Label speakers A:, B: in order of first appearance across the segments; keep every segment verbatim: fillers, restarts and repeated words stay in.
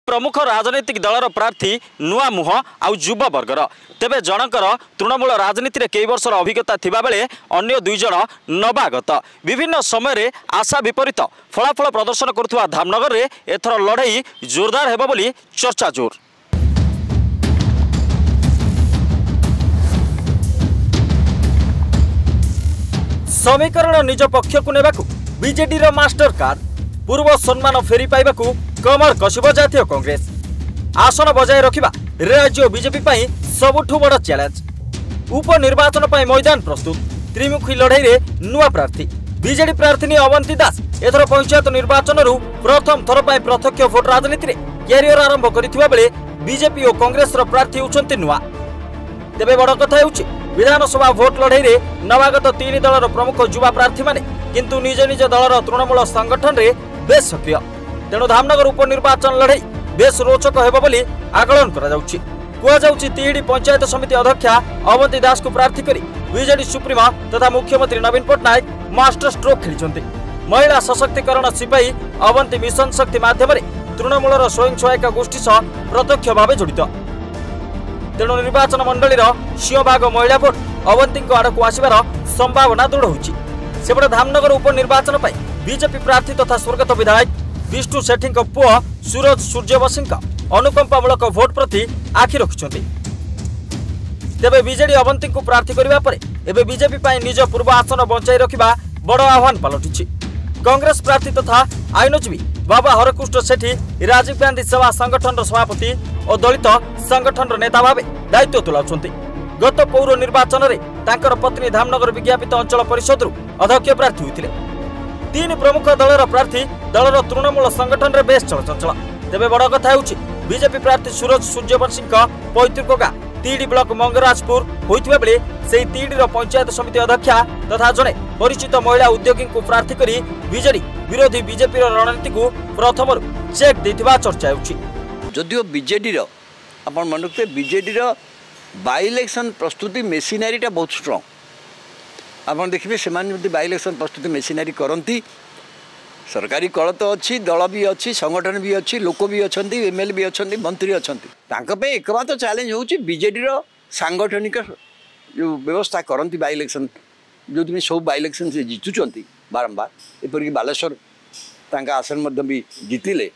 A: प्रमुख राजनीतिक दलर प्रार्थी नुआ मुह आउ युवा वर्गर तेबे जनकर तृणमूल राजनीति में कई वर्षर अभिज्ञता थिबा बेले अन्य दुई जन नवागत विभिन्न समय आशा विपरीत फलाफल प्रदर्शन करुवा धामनगर में एथर लड़ाई जोरदार हेबो बोली चर्चा जोर। समीकरण निज पक्ष को नेबाकू बीजेडी रो मास्टर कार्ड पूर्व सम्मान फेरी पाइबाकू कमर कसिब जातीय कांग्रेस आसन बजाय रखिबा राज्य बीजेपी पाई सबुठु बड़ चैलेंज उपनिर्वाचन पाई मैदान प्रस्तुत त्रिमुखी लड़ाई रे नुआ प्रार्थी बीजेडी प्रार्थी अवंती दास एथर पंचायत निर्वाचन रु प्रथम थर पाई प्रत्यक्ष भोट राजनीति रे कैरियर आरंभ करिथिबा बेले बीजेपी और कांग्रेस रो प्रार्थी उछंती नुआ। तेबे बड़ कथा हेउछि विधानसभा भोट लड़ाई रे नवागत तीन दलर प्रमुख युवा प्रार्थी माने किंतु निज निज दलर तृणमूल संगठन रे बेस सक्रिय तेणु धामनगर उपनिर्वाचन लड़ाई बेस रोचक हेबो बोली आकलन करा जाउछि। कुआ जाउछि तिहिडी पंचायत समिति अध्यक्षा अवंती दास को प्रार्थी करी बीजेडी सुप्रीमो तथा मुख्यमंत्री नवीन पट्टनायक मास्टर स्ट्रोक खेलिछन्ति। महिला सशक्तिकरण सिपाही अवंती मिशन शक्ति माध्यम तृणमूलर स्वयं सहायक गोष्ठी सह प्रत्यक्ष भाव जड़ित तेणु निर्वाचन मंडलीर सिंहभाग महिला भोट अवंती आड़क आसबार संभावना दृढ़ होछि। सेपटे धामनगर उपनिर्वाचन पर बीजेपी प्रार्थी तथा स्वर्गत विधायक विष्णु सेठी पुओ सूरज सूर्यवंशी अनुकंपामूलक भोट प्रति आखि रखिछन्ति। तेबे बीजेडी अवंती को प्रार्थी करबा परे एबे बीजेपी पाई निज पूर्व आसन बंचाई रखिबा बड़ आह्वान पलटिछि। कांग्रेस प्रार्थी तथा आईनजीवी बाबा हरकृष्ण सेठी राजीव गांधी सेवा संगठन सभापति और दलित संगठन नेता भाव दायित्व तुलाउछन्ति। गत पौर निर्वाचन में तांकर पत्नी धामनगर विज्ञापित अंचल परिषद अध्यक्ष प्रार्थी होइतिले। तीन प्रमुख दलर प्रार्थी दलर तृणमूल संगठन रे बेस चलचंचल। तेबे बड़ कथा हेउछि बीजेपी प्रार्थी सूरज सूर्यवंशी पैतृक गाँ तीडी ब्लॉक मंगराजपुर होइतिबा बेले सेही तीडीर पंचायत समिति अध्यक्षा तथा जने परिचित महिला उद्योगी को प्रार्थी करी बीजेडी विरोधी बीजेपी रणनीति को प्रथम चेक देथिबा चर्चा हेउछि।
B: जदिओ बीजेडी रो आपण मन रखते बीजेडी रो बाय इलेक्शन प्रस्तुति मेसिनारी टा बहुत स्ट्रांग आपण देखिबे सेमान जदि बाय इलेक्शन प्रस्तुति मेसिनारी करंती सरकारी कल तो अच्छी दल भी अच्छी संगठन भी अच्छी लोक भी अच्छा एमएलए भी अच्छा मंत्री अच्छा एकमात्र चैलेंज हूँ बीजेडी रो सांगठनिक जो व्यवस्था करती बाय इलेक्शन जो तुम्हें सब बाय इलेक्शन से जितुंट बारंबार एपरिक बालेश्वर तांका आसन भी जीतिले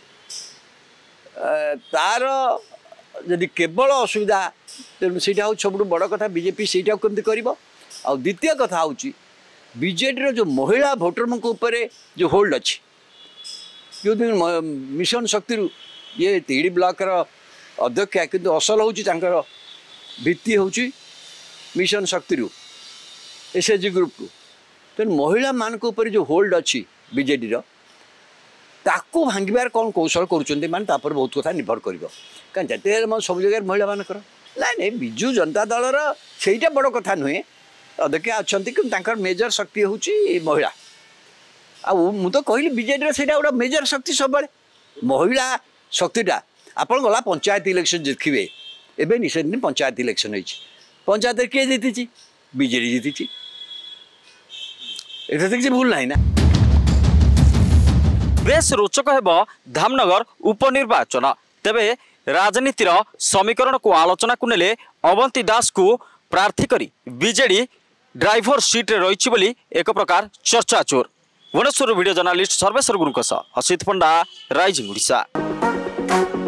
B: तार जदि केवल असुविधा तेणु से सब बड़ कथा बीजेपी से कमी कर द्वितीय कथा हूँ बीजेडी जो महिला भोटर ऊपर जो होल्ड अच्छी जो मिशन शक्ति ये तिहिडी ब्लॉक अध्यक्षा किंतु असल हूँ भित्ति हूँ मिशन शक्ति एसएचजी ग्रुप को तेणु महिला मान जो होल्ड अच्छी बीजेडी ताकू भांगार कौन कौशल कर बहुत कथा निर्भर कर कहीं सब जगह महिला मानकर ना नहीं विजु जनता दलर से बड़ कथा नुहे अध्यक्ष अच्छा कि मेजर शक्ति हूँ महिला आउ तो कहली बीजेडी से गोटे मेजर शक्ति सब महिला शक्तिटा आप गला पंचायत इलेक्शन देखिए एवं निश्चित पंचायत इलेक्शन होती पंचायत किए जीति बीजेडी जीति एटा तो किसी भूल ना।
A: बेस रोचक हेबो धामनगर उपनिर्वाचन तेबे राजनीतिर समीकरण को आलोचना को नेले अवंती दास को प्रार्थी करी बीजेडी ड्राइवर सीट रे रही बोली एक प्रकार चर्चा चोर। भुवनेश्वर वीडियो जर्नालिस्ट सर्वेश्वर गुरुंक सह असित पंडा राइजिंग ओडिशा।